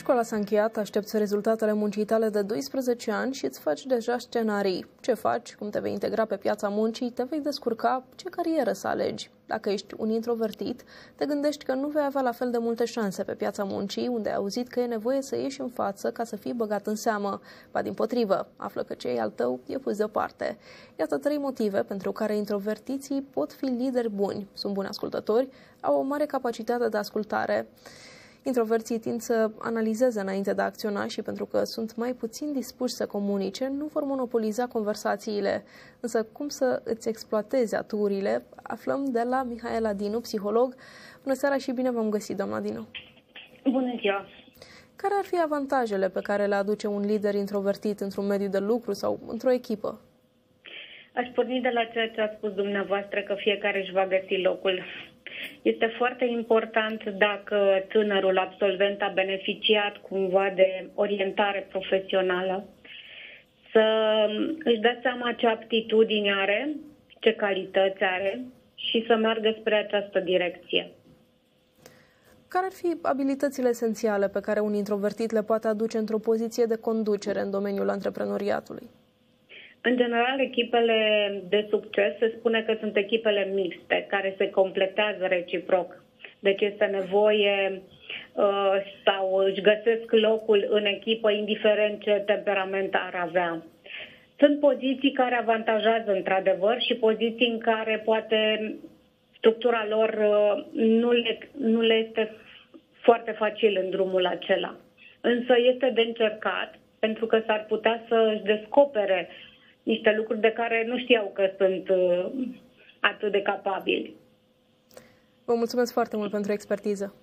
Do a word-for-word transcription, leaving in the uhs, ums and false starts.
Școala s-a încheiat, aștepți rezultatele muncii tale de doisprezece ani și îți faci deja scenarii. Ce faci, cum te vei integra pe piața muncii, te vei descurca, ce carieră să alegi. Dacă ești un introvertit, te gândești că nu vei avea la fel de multe șanse pe piața muncii, unde ai auzit că e nevoie să ieși în față ca să fii băgat în seamă. Ba dimpotrivă, află că ce e al tău e pus deoparte. Iată trei motive pentru care introvertiții pot fi lideri buni. Sunt buni ascultători, au o mare capacitate de ascultare. Introverții tind să analizeze înainte de a acționa și pentru că sunt mai puțin dispuși să comunice, nu vor monopoliza conversațiile. Însă cum să îți exploatezi aturile, aflăm de la Mihaela Dinu, psiholog. Bună seara și bine v-am găsit, doamna Dinu. Bună ziua! Care ar fi avantajele pe care le aduce un lider introvertit într-un mediu de lucru sau într-o echipă? Aș porni de la ceea ce a spus dumneavoastră, că fiecare își va găsi locul. Este foarte important, dacă tânărul absolvent a beneficiat cumva de orientare profesională, să își dea seama ce aptitudini are, ce calități are și să meargă spre această direcție. Care ar fi abilitățile esențiale pe care un introvertit le poate aduce într-o poziție de conducere în domeniul antreprenoriatului? În general, echipele de succes se spune că sunt echipele mixte, care se completează reciproc. Deci este nevoie uh, sau își găsesc locul în echipă, indiferent ce temperament ar avea. Sunt poziții care avantajează într-adevăr și poziții în care poate structura lor uh, nu, le, nu le este foarte facil în drumul acela. Însă este de încercat, pentru că s-ar putea să își descopere niște lucruri de care nu știau că sunt uh, atât de capabili. Vă mulțumesc foarte mult pentru expertiză.